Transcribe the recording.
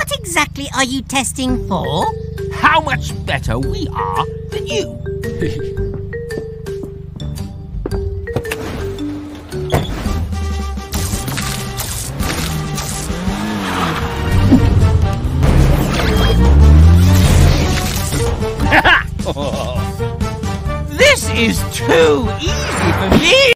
what exactly are you testing for? How much better we are than you. This is too easy for me.